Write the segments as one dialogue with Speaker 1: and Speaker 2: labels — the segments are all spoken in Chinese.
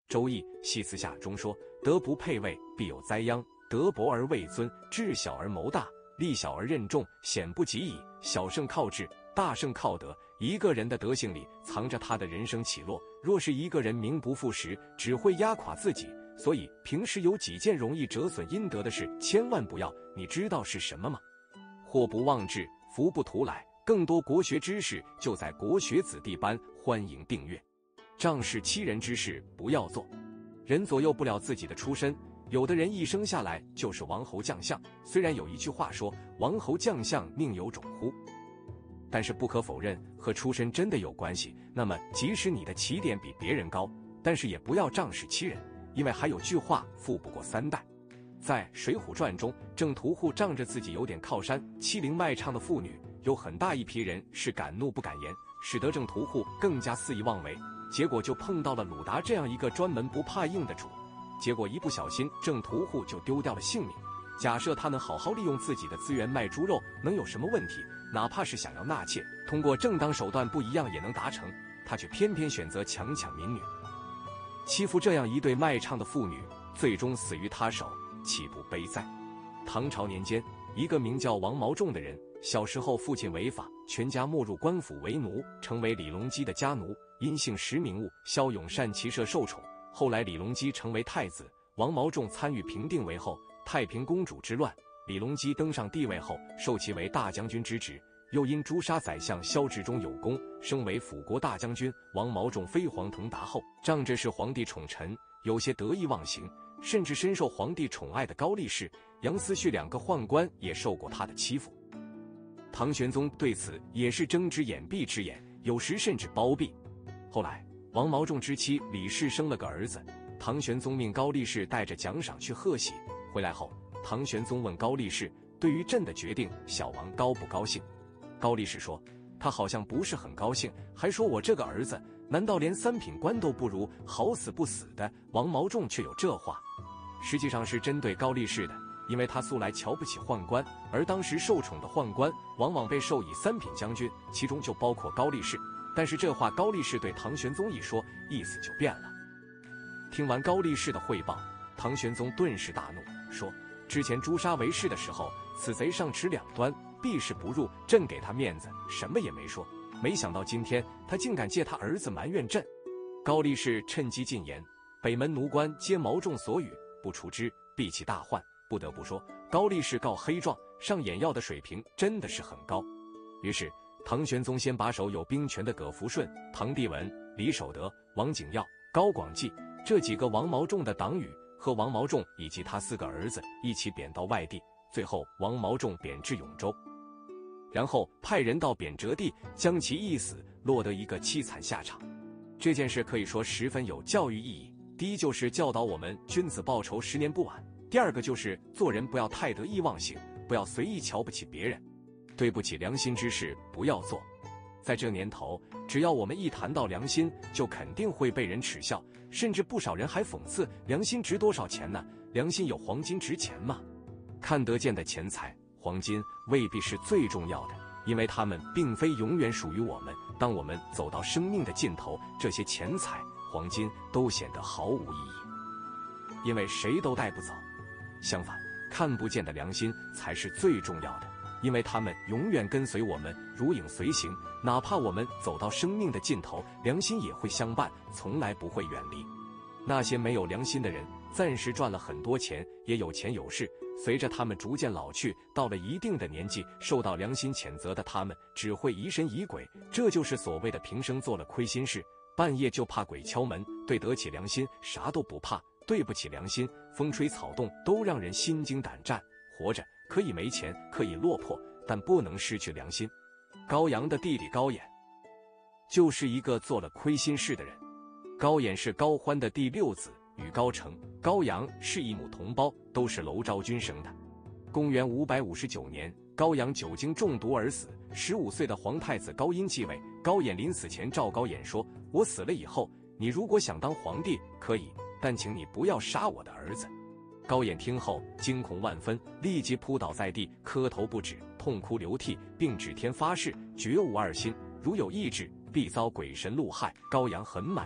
Speaker 1: 周易系辞下中说：德不配位，必有灾殃；德薄而位尊，智小而谋大，力小而任重，险不及矣。小胜靠智，大胜靠德。一个人的德性里藏着他的人生起落，若是一个人名不副实，只会压垮自己。所以平时有几件容易折损阴德的事，千万不要。你知道是什么吗？祸不妄至，福不图来。更多国学知识就在国学子弟班，欢迎订阅。仗势欺人之事不要做。人左右不了自己的出身，有的人一生下来就是王侯将相。虽然有一句话说王侯将相命有种乎，但是不可否认和出身真的有关系。那么即使你的起点比别人高，但是也不要仗势欺人，因为还有句话富不过三代。在《水浒传》中，郑屠户仗着自己有点靠山，欺凌卖唱的妇女，有很大一批人是敢怒不敢言，使得郑屠户更加肆意妄为。结果就碰到了鲁达这样一个专门不怕硬的主，结果一不小心郑屠户就丢掉了性命。假设他能好好利用自己的资源卖猪肉，能有什么问题？哪怕是想要纳妾，通过正当手段不一样也能达成，他却偏偏选择强抢民女，欺负这样一对卖唱的妇女，最终死于他手，岂不悲哉？唐朝年间，一个名叫王毛仲的人，小时候父亲违法，全家没入官府为奴，成为李隆基的家奴。因姓石名悟，骁勇善骑射受宠。后来李隆基成为太子，王毛仲参与平定为后。太平公主之乱，李隆基登上帝位后，授其为大将军之职，又因诛杀宰相萧志忠有功，升为辅国大将军。王毛仲飞黄腾达后，仗着是皇帝宠臣，有些得意忘形，甚至深受皇帝宠爱的高力士、杨思绪两个宦官也受过他的欺负。唐玄宗对此也是睁只眼闭只眼，有时甚至包庇。后来王毛仲之妻李氏生了个儿子，唐玄宗命高力士带着奖赏去贺喜。回来后，唐玄宗问高力士：对于朕的决定，小王高不高兴？高力士说：他好像不是很高兴，还说我这个儿子难道连三品官都不如，好死不死的。王毛仲却有这话，实际上是针对高力士的，因为他素来瞧不起宦官，而当时受宠的宦官往往被授以三品将军，其中就包括高力士。但是这话高力士对唐玄宗一说，意思就变了。听完高力士的汇报，唐玄宗顿时大怒，说：之前诛杀韦氏的时候，此贼上持两端，避世不入，朕给他面子，什么也没说。没想到今天他竟敢借他儿子埋怨朕。高力士趁机进言：北门奴官皆毛仲所语，不除之，必其大患。不得不说，高力士告黑状上眼药的水平真的是很高。于是唐玄宗先把守有兵权的葛福顺、唐帝文、李守德、王景耀、高广济这几个王毛仲的党羽和王毛仲以及他4个儿子一起贬到外地，最后王毛仲贬至永州，然后派人到贬谪地将其缢死，落得一个凄惨下场。这件事可以说十分有教育意义。第一就是教导我们君子报仇10年不晚，第二个就是做人不要太得意忘形，不要随意瞧不起别人，对不起良心之事不要做。在这年头，只要我们一谈到良心，就肯定会被人耻笑，甚至不少人还讽刺：良心值多少钱呢？良心有黄金值钱吗？看得见的钱财、黄金未必是最重要的，因为它们并非永远属于我们。当我们走到生命的尽头，这些钱财、黄金都显得毫无意义，因为谁都带不走。相反，看不见的良心才是最重要的，因为他们永远跟随我们，如影随形。哪怕我们走到生命的尽头，良心也会相伴，从来不会远离。那些没有良心的人，暂时赚了很多钱，也有钱有势，随着他们逐渐老去，到了一定的年纪，受到良心谴责的他们，只会疑神疑鬼。这就是所谓的平生做了亏心事，半夜就怕鬼敲门。对得起良心，啥都不怕；对不起良心，风吹草动都让人心惊胆战。活着可以没钱，可以落魄，但不能失去良心。高阳的弟弟高演就是一个做了亏心事的人。高演是高欢的第6子，与高澄、高阳是一母同胞，都是娄昭君生的。公元559年，高阳酒精中毒而死。15岁的皇太子高殷继位。高演临死前召高演说：我死了以后，你如果想当皇帝可以，但请你不要杀我的儿子。高演听后惊恐万分，立即扑倒在地，磕头不止，痛哭流涕，并指天发誓，绝无二心，如有异志，必遭鬼神戮害。高阳很满意，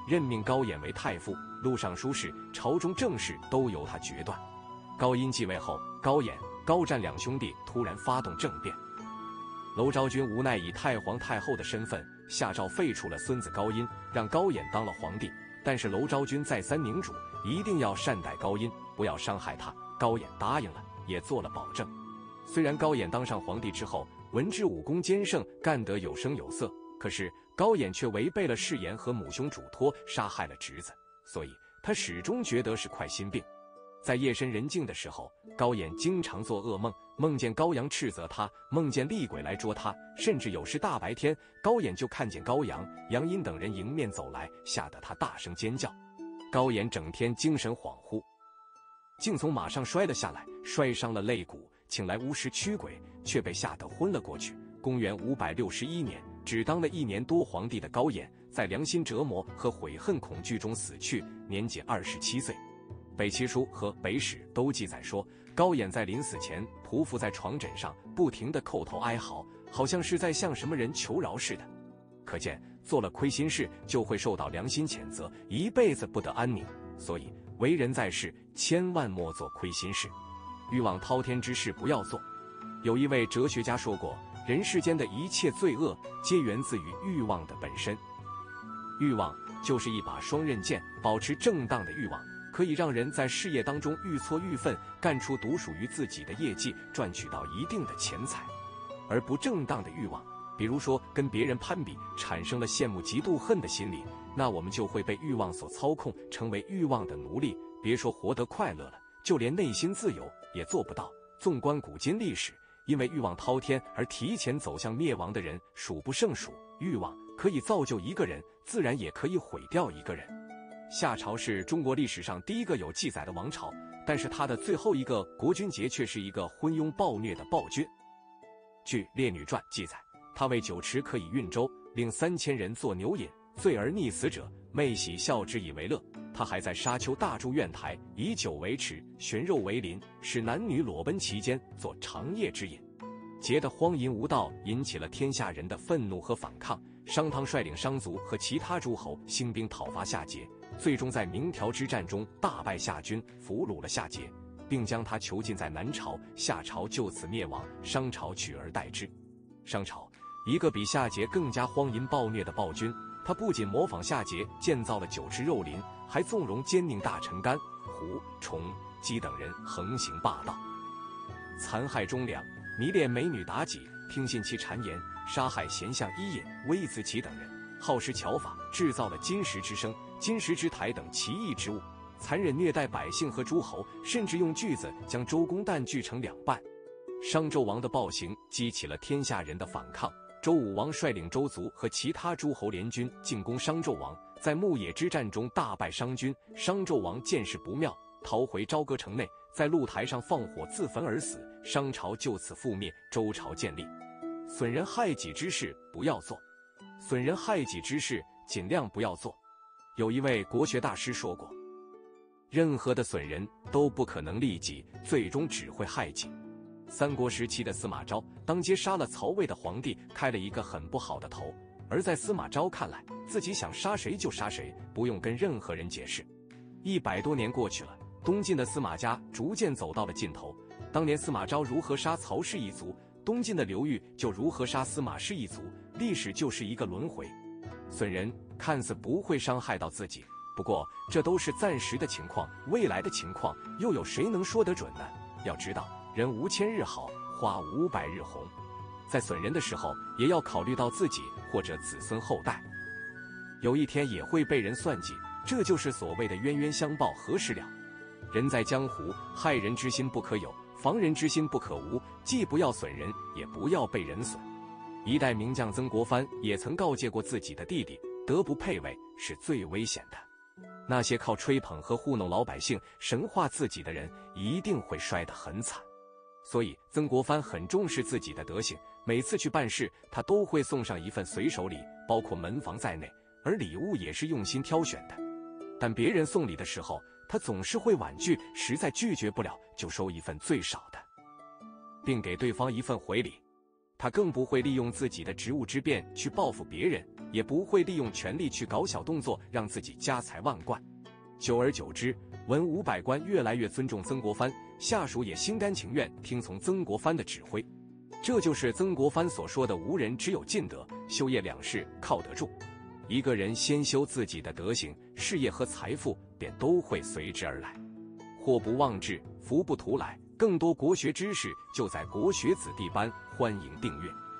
Speaker 1: 任命高演为太傅，录尚书事，朝中政事都由他决断。高殷继位后，高演、高湛两兄弟突然发动政变，娄昭君无奈以太皇太后的身份下诏废除了孙子高殷，让高演当了皇帝。但是娄昭君再三明嘱，一定要善待高殷，不要伤害他。高演答应了，也做了保证。虽然高演当上皇帝之后，文治武功兼胜，干得有声有色，可是高演却违背了誓言和母兄嘱托，杀害了侄子，所以他始终觉得是块心病。在夜深人静的时候，高演经常做噩梦，梦见高阳斥责他，梦见厉鬼来捉他，甚至有时大白天，高演就看见高阳、杨殷等人迎面走来，吓得他大声尖叫。高演整天精神恍惚，竟从马上摔了下来，摔伤了肋骨，请来巫师驱鬼，却被吓得昏了过去。公元561年，只当了1年多皇帝的高演，在良心折磨和悔恨恐惧中死去，年仅27岁。北齐书和北史都记载说，高演在临死前匍匐在床枕上，不停地叩头哀嚎，好像是在向什么人求饶似的。可见做了亏心事就会受到良心谴责，一辈子不得安宁。所以为人在世，千万莫做亏心事，欲望滔天之事不要做。有一位哲学家说过，人世间的一切罪恶皆源自于欲望的本身。欲望就是一把双刃剑，保持正当的欲望可以让人在事业当中愈挫愈奋，干出独属于自己的业绩，赚取到一定的钱财。而不正当的欲望，比如说跟别人攀比，产生了羡慕嫉妒恨的心理，那我们就会被欲望所操控，成为欲望的奴隶。别说活得快乐了，就连内心自由也做不到。纵观古今历史，因为欲望滔天而提前走向灭亡的人数不胜数。欲望可以造就一个人，自然也可以毁掉一个人。夏朝是中国历史上第一个有记载的王朝，但是他的最后一个国君节却是一个昏庸暴虐的暴君。据《列女传》记载，他为酒池可以运舟，令3000人作牛饮，醉而溺死者，妹喜笑之以为乐。他还在沙丘大筑院台，以酒为池，悬肉为鳞，使男女裸奔其间，做长夜之饮。节的荒淫无道引起了天下人的愤怒和反抗，商汤率领商族和其他诸侯兴兵讨伐夏桀，最终在鸣条之战中大败夏军，俘虏了夏桀，并将他囚禁在南朝，夏朝就此灭亡，商朝取而代之。商朝，一个比夏桀更加荒淫暴虐的暴君，他不仅模仿夏桀建造了酒池肉林，还纵容奸佞大臣甘、胡、崇、姬等人横行霸道，残害忠良，迷恋美女妲己，听信其谗言，杀害贤相伊尹、微子启等人，好施巧法，制造了金石之声、金石之台等奇异之物，残忍虐待百姓和诸侯，甚至用锯子将周公旦锯成2半。商纣王的暴行激起了天下人的反抗，周武王率领周族和其他诸侯联军进攻商纣王，在牧野之战中大败商军，商纣王见势不妙，逃回朝歌城内，在露台上放火自焚而死，商朝就此覆灭，周朝建立。损人害己之事不要做，损人害己之事尽量不要做。有一位国学大师说过，任何的损人都不可能利己，最终只会害己。三国时期的司马昭当街杀了曹魏的皇帝，开了一个很不好的头，而在司马昭看来，自己想杀谁就杀谁，不用跟任何人解释。100多年过去了，东晋的司马家逐渐走到了尽头。当年司马昭如何杀曹氏一族，东晋的刘裕就如何杀司马氏一族，历史就是一个轮回。损人看似不会伤害到自己，不过这都是暂时的情况，未来的情况又有谁能说得准呢？要知道，人无1000日好，花500日红。在损人的时候，也要考虑到自己或者子孙后代，有一天也会被人算计，这就是所谓的冤冤相报何时了。人在江湖，害人之心不可有，防人之心不可无，既不要损人，也不要被人损。一代名将曾国藩也曾告诫过自己的弟弟，德不配位是最危险的。那些靠吹捧和糊弄老百姓、神化自己的人，一定会摔得很惨。所以曾国藩很重视自己的德行，每次去办事，他都会送上一份随手礼，包括门房在内，而礼物也是用心挑选的。但别人送礼的时候，他总是会婉拒，实在拒绝不了，就收一份最少的，并给对方一份回礼。他更不会利用自己的职务之便去报复别人， 也不会利用权力去搞小动作，让自己家财万贯。久而久之，文武百官越来越尊重曾国藩，下属也心甘情愿听从曾国藩的指挥。这就是曾国藩所说的无人只有尽德，修业两事靠得住。一个人先修自己的德行，事业和财富便都会随之而来。祸不妄至，福不图来。更多国学知识就在国学子弟班，欢迎订阅。